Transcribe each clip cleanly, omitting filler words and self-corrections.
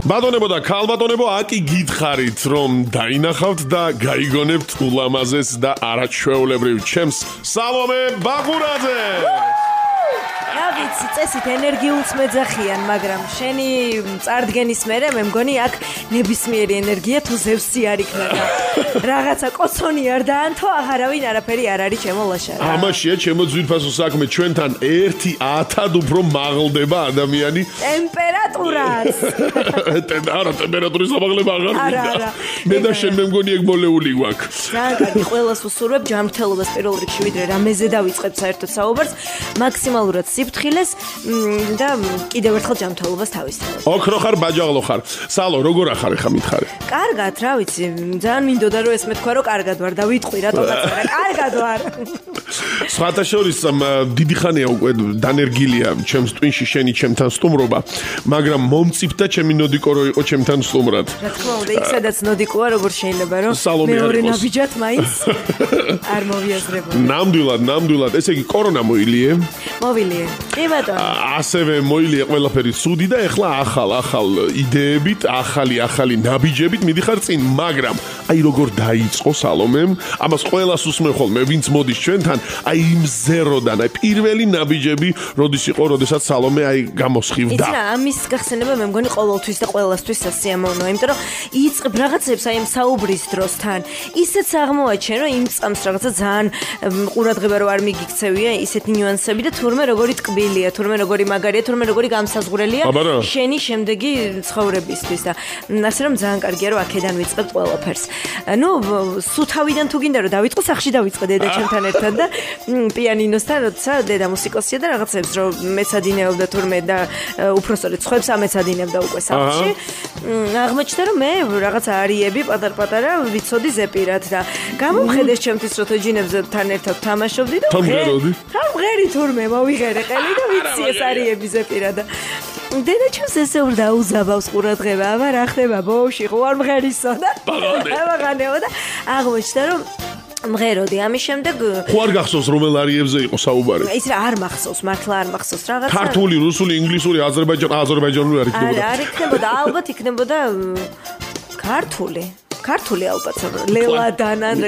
ბატონებო და ქალბატონებო, აკი გითხარით, რომ დაინახავთ და გაიგონებთ ულამაზეს და არაჩვეულებრივ ჩემს სალომე ბაგურაძე. რა ვიცი, წესით ენერგიულს მეძახიან, მაგრამ შენი წარდგენის მერე მე მგონი აქ ნებისმიერი ენერგია თუ ზევსი არ იქნა და რაღაცა კოცონი არ დაანთო, აღარავინ არაფერი არ არის ჩემო ლაშა. ამაშია ჩემო ძვირფასო საქმე, ჩვენთან 1-1000 უფრო მაღლდება ადამიანი ტემპერატურას. არა, ტემპერატურის ამაღლება აღარ არა. მინდა. მე და შენ მე მგონი ეგ მოლეული გვაქვს. ძალიან კარგი, ყველას ვუსურვებ ჯანმრთელობას პირველ რიგში, ვიდრე რამეზე დავიწყებ საერთოდ საუბარს, მაქსიმალურად სიფრთხილეს და კიდევ ერთხელ ჯანმრთელობას თავისთავად. ოქრო ხარ, ბაჯაღლო ხარ. სალო, როგორ ახარ ხა მითხარი? კარგად, რა ვიცი, ძალიან მინდოდა რომ ეს მეთქვა რომ კარგად ვარ და ვიტყვი რატომაც არა, კარგად ვარ. სხვათა შორის დიდი ხანია უკვე დანერგილია ჩემს ტვინში შენი ჩემთან სტუმრობა, მაგრამ მომწიფდა ჩემი ნოდიკო რო იყო ჩემთან სტუმრად. რა თქმა უნდა, იქ სადაც ნოდიკოა, როგორ შეიძლება რომ სალომე არ მეორე იყოს. ნაბიჯად მაინც არ მოვიაზრებოდი. ნამდვილად, ესე იგი კორონა მოილიე. მოვილიე. კი ბატონო. ასევე მოილია ყველაფერი ცუდი და ეხლა ახალ იდეებით, ახალი ნაბიჯებით მიდიხარ წინ, მაგრამ აი როგორ დაიწყო სალომემ, ამას ყველას უსმენ ხოლმე, ვინც მოდის ჩვენთან, აი იმ ზეროდან, აი პირველი ნაბიჯები, როდის იყო, როდესაც სალომე აი გამოსხივდა. იცი რა, ამის გახსენება მე მგონი ყოველთვის და ყველასთვის სასიამოვნოა, იმიტომ რომ იწყებ რაღაცებს აი ამ საუბრის დროსთან. ისეც აღმოაჩენ, რომ იმ წამს რაღაცა ძალიან ყურადღება რო არ მიგიქცევია, ისეთი ნიუანსები და თურმე როგორი ტკბილია, თურმე როგორი მაგარია, თურმე როგორი გამსაზღვრელია შენი შემდეგი ცხოვრებისთვის და ასე რომ ძალიან კარგია რომ აქედან ვიწყებთ ყველაფერს. ნუ სუთავიდან თუ გინდა რომ დავიწყო, სახში დავიწყე დედა ჩემთან ერთად და პიანინოსთან, როცა დედა მუსიკოსია და რაღაცებს რომ მეცადინეობდა თურმე და უпроსტოდ ხვებს ამეცადინებდა უკვე სახში. აღმოჩნდა რომ მე რაღაცა არიები პატარ-პატარა ვიცოდი ზეპირად და გამომხედეს ჩემთვის რომ თოჯინებზე თან ერთად თამაშობდი და მღერი თურმე მოვიღერე ყელი და ვიცი ეს არიები ზეპირად და დედა ჩემს ესე ურ დაუზაბავს ყურადღება, აბა რა ხდება ბოუში, ხო არ მღერისო და აღანეო და აღმოჩნდა რომ მღეროდი, ამის შემდეგ ხო არ გახსოვს რომელ არიებზე იყო საუბარი? ის რა არ მახსოვს, მართლა არ მახსოვს რაღაცა. ქართული, რუსული, ინგლისური, აზერბაიჯანული არ იქნებოდა. არა, არ იქნებოდა, ალბათ იქნებოდა ქართული ალბათ, ლელადანან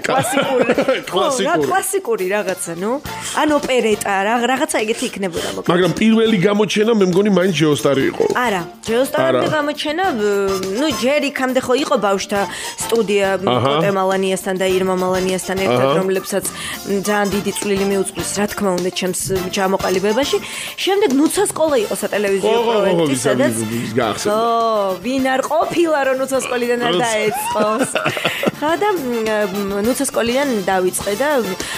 კლასიკური რაღაცა, ნუ, ან ოპერეტა, რაღაცა ეგეთი იქნებოდა მოკლედ. მაგრამ პირველი გამოჩენა მე მგონი მაინც ჯეოსტარი იყო. არა, ჯეოსტარამდე გამოჩენა, ნუ ჯერ იქამდე ხო იყო ბავშთა სტუდია კოტე მალანიასთან და ირმა მალანიასთან ერთად, რომლებსაც ძალიან დიდი წვლილი მიუძღვის, რა თქმა უნდა, ჩემს ჩამოყალიბებაში. შემდეგ ნუცა სკოლა იყო სატელევიზიო პროექტი, სადაც ვინ არ ყოფილა რომ ნუცა სკოლიდან არ დაეწყოს. ხა და ნუცა სკოლიდან დავიწყე და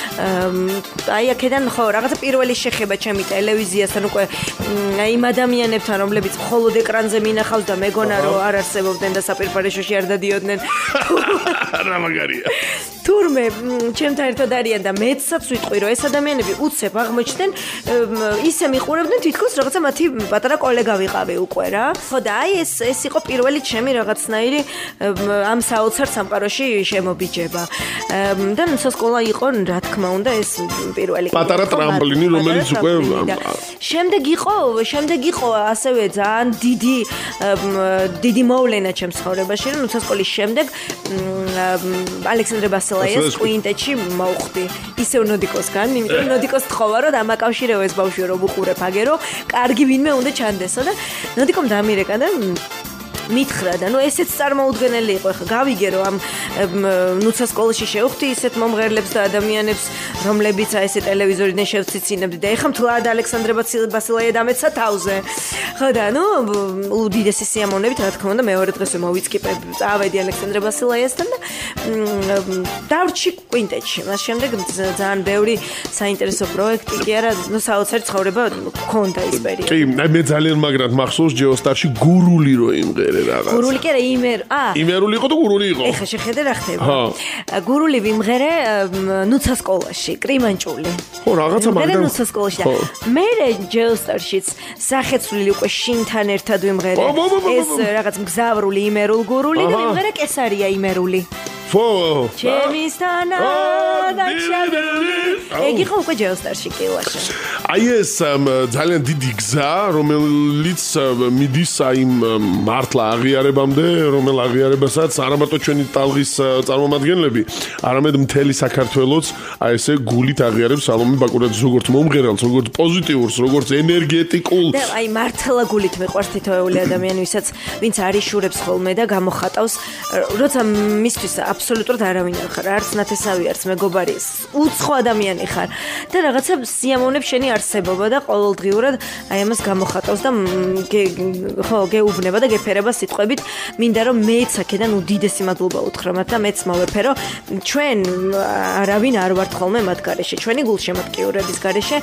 აი აქედან ხო რაღაცა პირველი შეხება ჩემი ტელევიზიასთან უკვე იმ ადამიანებთან, რომლებიც მხოლოდ ეკრანზე მინახავს და მეგონა რომ არ არსებობდნენ და საპირფარეშოში არ დადიოდნენ. რა მაგარია. თურმე ჩემთან ერთად არიან და მეცაც ვიტყვი რომ ეს ადამიანები უცებ აღმოჩნდნენ ისე მიყურებდნენ თითქოს რაღაცა მათი პატარა კოლეგა ვიყავი უკვე რა. ხო და აი ეს იყო პირველი ჩემი რაღაცნაირი ამ საოცარ სამყაროში შემობიჯება. და ნუცა სკოლა იყო, რა თქმა უნდა, ეს პირველი პატარა ტრამპლინი, რომელიც უკვე შემდეგ იყო ასევე ძალიან დიდი მოვლენა ჩემს ცხოვრებაში, რომ ნუცა სკოლის შემდეგ ალექსანდრე ბასილაიას კვინტეტში მოვხვდი. ისევ ნოდიკოსგან, იმიტომ ნოდიკოს თხოვა რომ დამაკავშირეო ეს ბავშვი რომ უყურებ აგერო, კარგი ვინმე უნდა ჩანდესო და ნოდიკომ დამირეკა და მითხრა და ნუ ესეც წარმოუდგენელი იყო. ხა გავიგე რომ ამ ნუცა სკოლაში შევხვდი ისეთ მომღერლებს და ადამიანებს, რომლებიც აი ესე ტელევიზორიდან შევციცინებდი და ეხა მთლად ალექსანდრე ბასილაია დამეცა თავზე. ხო და ნუ უდიდესი სიამოვნებით, რა თქმა უნდა, მეორე დღესვე მოვიწყიპე, წავედი ალექსანდრე ბასილაიასთან და დავრჩი კვინტეტში. მას შემდეგ ძალიან ბევრი საინტერესო პროექტი კი არა, ნუ საოცარი ცხოვრება მქონდა ის პერიოდი. კი, მე ძალიან მაგრად მახსოვს ჯეოსტარში გურული რო იმღერე. გურული კი არა, იმერული იყო და გურული იყო. ეხა შეხედე რა ხდება. გურული ვიმღერე ნუცა სკოლაში, კრიმანჭული. ხო, რაღაცა მაგრამ ნუცა სკოლაში და მე ჯეოსტარშიც სახეცვლილი უკვე შინთან ერთად ვიმღერე. ეს რაღაც მგზავრული იმერულ გურული და ვიმღერე კესარია იმერული. ფო ჩემისთანა და ჩაგრული იგი ხო უკვე ჯეოსტარში კილაში აი ეს ძალიან დიდი გზა რომელიც მიდის აი მართლა აღიარებამდე რომელ აღიარებასაც არა მარტო ჩვენი ტალღის წარმომადგენლები არამედ მთელი საქართველოც აი ესე გულით აღიარებს სალომე ბაკურაძის როგორც მომღერალს როგორც პოზიტიურს როგორც ენერგეტიკულ და აი მართლა გულით მეყვარს თითოეული ადამიანი ვინც არიშურებს ხოლმე და გამოხატავს როცა მისთვის აბსოლუტურად არავინ არ ხარ არც ნათესავი არც მეგობარი უცხო ადამიანი ხარ და რაღაცა სიამოვნებს შენი არსებობა და ყოველდღიურად აი ამას გამოხატავს და ხო გეუბნება და გეფერება სიტყვებით მინდა რომ მეც აქედან უდიდესი მადლობა უთხრა მათ და მეც მოვეფერო ჩვენ არავინ არ ვართ ხოლმე მათ გარეშე ჩვენი გულშემატკივრების გარეშე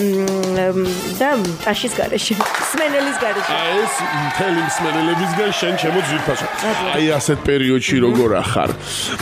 და ტაშის გარეშე სმენელის გარეშე ეს მთელი მსმენელებისგან შენ ჩემო ძვირფასო აი ასეთ პერიოდში როგორ ახარ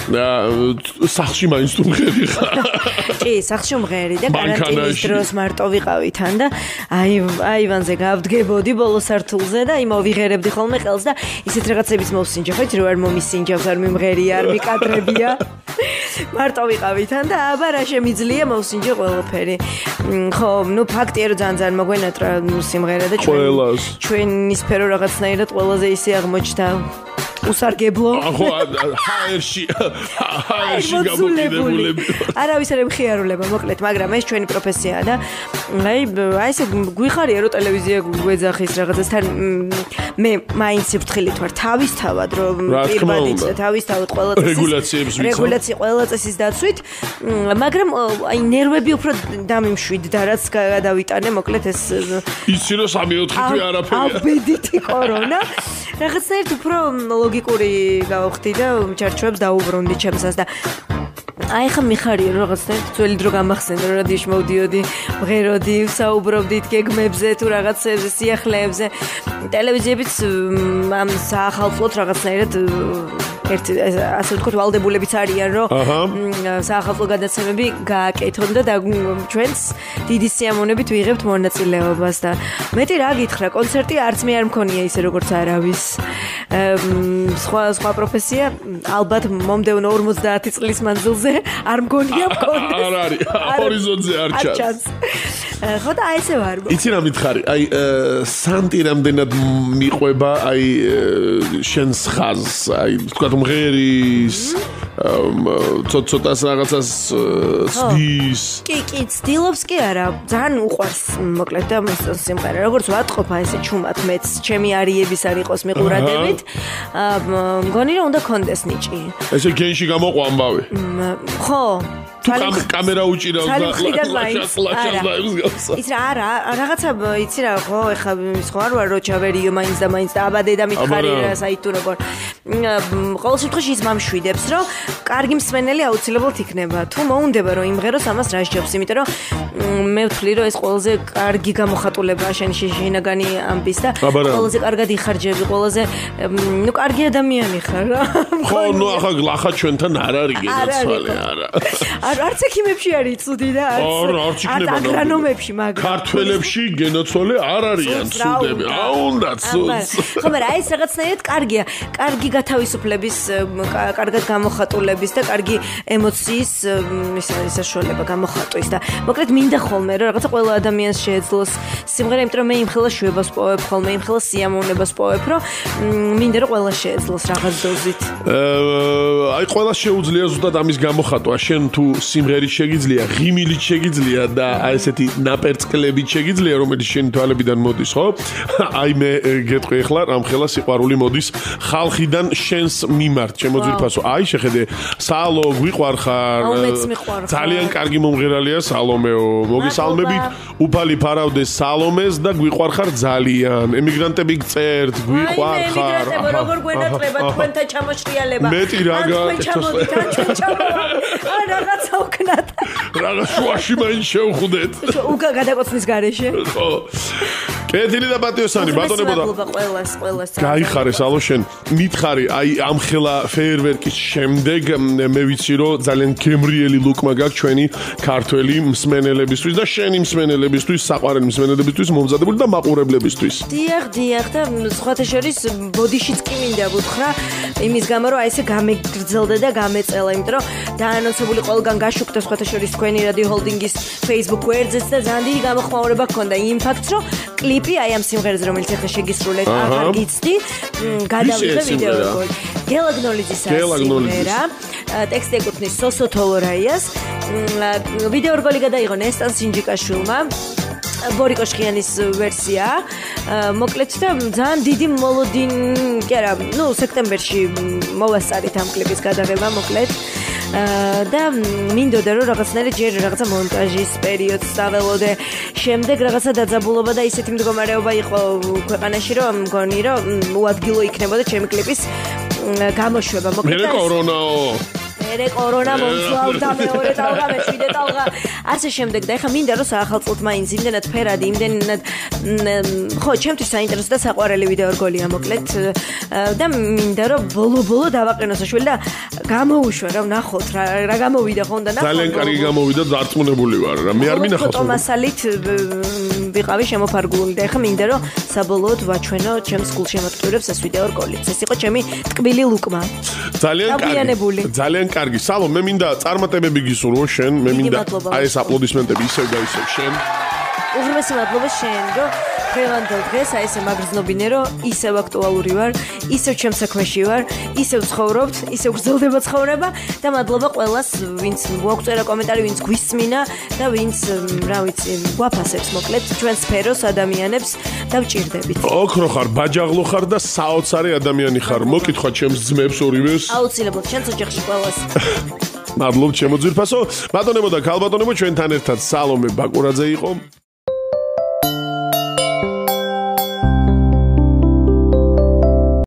სახლში მაინც თუ მღერი ხარ კი სახლში მღერი და კარანტინის დროს მარტო ვიყავი თან და აივანზე გავდგებოდი ბოლო სართულზე და მოვიღერებდი ხოლმე ხელს და ისეთ რაღაცებიც მოვსინჯა ხო იცი რო არ მომისინჯავს არ მიმღერია არ მიკადრებია მარტო ვიყავი თან და აბა რა შემიძლია მოვსინჯა ყველაფერი ხო ნუ ფაქტია რომ ძალიან მოგვენატრა სიმღერა და ჩვენი სფერო რაღაცნაირად ყველაზე ისე აღმოჩნდა უსარგებლო ხო ჰაერში გამოკიდებულები არავის არ ემხიარულება მოკლედ მაგრამ ეს ჩვენი პროფესიაა და აი ესე გვიხარია რომ ტელევიზია გვეძახის რაღაცასთან მე მაინც სიფრთხილით ვარ თავისთავად რომ პირბადით თავისთავად ყველა წესის რეგულაცია ყველა წესის დაცვით მაგრამ აი ნერვები უფრო დამიმშვიდდა რაც გადავიტანე მოკლედ ეს იცი რომ 3-4 თვე არაფერია აბედითი კორონა რაღაცნაირად უფრო ლოგიკური გავხდი და ჩარჩოებს დაუბრუნდი ჩემსას და აი ხა მიხარია რომ რაღაცნაირად ძველი დრო გამახსენდა რომ რადიოში მოვდიოდი მღეროდი ვსაუბრობდით გეგმებზე თუ რაღაცებზე სიახლეებზე ტელევიზიებიც ამ საახალწლოდ რაღაცნაირად ერთი ასე ვთქვათ ვალდებულებიც არიან რომ საახალწლო გადაცემები გააკეთონ და ჩვენს დიდი სიამოვნებით ვიღებთ მონაწილეობას და მეტი რა გითხრა კონცერტი არც მე არ მქონია ისე როგორც არავის სხვა პროფესია ალბათ მომდევნო 50 წლის მანძილზე არ მგონია მქონდეს არ არის ჰორიზონტზე არ ჩანს ხო და აი ესე ვარ იცი რა მითხარი აი სანტი რამდენად მიყვება აი შენს ხაზს აი ვთქვათ მღერის ცოტას რაღაცას ცდის კი ცდილობს კი არა ძალიან უყვარს მოკლედ და სიმღერა როგორც ვატყობ აი ესე ჩუმად მეც ჩემი არიების არ იყოს მიყურადებით მგონი რომ უნდა კონდეს ნიჭი ესე გენში გამოყვა ამბავი ხო კამერა უჭირავს და იცი რა არა რაღაცა იცი რა ხო ეხა ის ხო არ ვარ რო ჩავერიო მაინც და აბადე და მითხარი რა საიტ თუ როგორ ყოველ შემთხვევაში ის მამშვიდებს რომ კარგი მსმენელი აუცილებლად იქნება თუ მოუნდება რომ იმღეროს ამას რა სჯობს იმიტომ რომ მე ვთვლი რომ ეს ყველაზე კარგი გამოხატულებაა შენი შინაგანი ამბის და ყველაზე კარგად იხარჯები ყველაზე ნუ კარგი ადამიანი ხარ რა ხო ნუ ახლა ჩვენთან არ არის გენაცვალე არა არც ექიმებში არის ცუდი და არც აგრონომებში მაგრამ ქართველებში გენოცვალე არ არიან ცუდები აუნდა ცუდს ხო მაგრამ აი ეს რაღაცნაირად კარგია კარგი გათავისუფლების კარგად გამოხატულების და კარგი ემოციის საშუალება გამოხატვის და მოკლედ მინდა ხოლმე რომ რაღაცა ყველა ადამიანს შეეძლოს სიმღერა იმიტომ რომ მე იმ ხელას შვებას პოვებ ხოლმე იმ ხელას სიამოვნებას პოვებ რომ მინდა რომ ყველა შეეძლოს რაღაც დოზით აი ყველა შეუძლია ზუსტად ამის გამოხატვა შენ თუ სიმღერით შეგიძლია ღიმილით შეგიძლია და აი ესეთი ნაპერწკლებით შეგიძლია რომელიც შენი თვალებიდან მოდის ხო აი მე გეტყვი ახლა რამ ხელა სიყვარული მოდის ხალხიდან შენს მიმართ შემოძვირფასო აი შეხედე სალო გვიყვარხარ ძალიან კარგი მომღერალია სალომეო მოგესალმებით უფალი ფარავდეს სალომეს და გვიყვარხარ ძალიან ემიგრანტები გწერთ გვიყვარხარ როგორ გვენატრება თქვენთან ჩამოშრიალება მეტი რა ჩვენ რაღაცა უკნად რაღაც შუაში მაინც შევხვდეთ უკა გადაკოცნის გარეშე ხო კეთილი და პატიოსანი ბატონებო და ყველას გაიხარე სალო შენ მითხარი აი ამ ხელა ფეიერვერკის შემდეგ მე ვიცი რომ ძალიან გემრიელი ლუკმა გაქვს ჩვენი ქართველი მსმენელებისთვის და შენი მსმენელებისთვის საყვარელი მსმენელებისთვის მომზადებული და მაყურებლებისთვის დიახ და სხვათა შორის ბოდიშიც კი მინდა ვუთხრა იმის გამო რომ აი ესე გამეგრძელდა და გამეწელა იმიტომ რომ დაანონსებული ყველგან გაშუქდა სხვათა შორის თქვენი რადიო ჰოლდინგის Facebook გვერდზეც და ძალიან დიდი გამოხმაურება ჰქონდა იმ ფაქტს რომ კლიპი აი ამ სიმღერაზე რომელიც ახლა შეგისრულეთ აღარ გიცდი გადავიღე ვიდეორგოლი გელაგნოლიძის სიმღერა ტექსტი ეკუთვნის სოსო თოლორაიას ვიდეორგოლი გადაიღო ნესტან სინჯიკაშვილმა ბორიკო შხიანის ვერსია მოკლედ და ძალიან დიდი მოლოდინ კი არა ნუ სექტემბერში მოვასწარით ამ კლიპის გადაღება მოკლედ და მინდოდა რომ რაღაცნაირად ჯერ რაღაცა მონტაჟის პერიოდს დაველოდე შემდეგ რაღაცა დაძაბულობა და ისეთი მდგომარეობა იყო ქვეყანაში რომ მგონი რომ უადგილო იქნებოდა ჩემი კლიპის გამოშვება მოკლედ მე კორონა მომძლავდა მეორე ტალღა მეშვიდე ტალღა ასე შემდეგ და ეხა მინდა რომ საახალწლოდ მაინც იმდენად ფერადი იმდენად ხო ჩემთვის საინტერესო და საყვარელი ვიდეორგოლია მოკლედ და მინდა რომ ბოლო დავაყენო საშველი და გამოუშვა რა ვნახოთ რა გამოვიდა ხო უნდა ნახოთ ძალიან კარგი გამოვიდა დარწმუნებული ვარ რა მე არ მინახავს ფოტომასალით ვიყავი შემოფარგლული და ეხა მინდა რომ საბოლოოდ ვაჩვენო ჩემს გულშემატკივრებს ეს ვიდეორგოლიც ეს იყო ჩემი ტკბილი ლუკმა ძალიან კარგი სალო მე მინდა წარმატებები გისურვო შენ მე მინდა აი ეს აპლოდისმენტები ისევ შენ უღრმესი მადლობა შენ რომ დღევანდელ დღეს აი ესე მაგრძნობინე რომ ისევ აქტუალური ვარ ისევ ჩემს საქმეში ვარ ისევ ცხოვრობთ ისევ გრძელდება ცხოვრება და მადლობა ყველას ვინც მოგვწერა კომენტარი ვინც გვისმინა და ვინც რა ვიცი გვაფასებს მოკლედ ჩვენს სფეროს ადამიანებს და ვჭირდებით ოქრო ხარ ბაჯაღლო ხარ და საოცარი ადამიანი ხარ მოკითხვა ჩემს ძმებს ორივეს აუცილებლად ჩვენს ოჯახში ყველას მადლობ ჩემო ძვირფასო ბატონებო და ქალბატონებო ჩვენთან ერთად სალომე ბაკურაძე იყო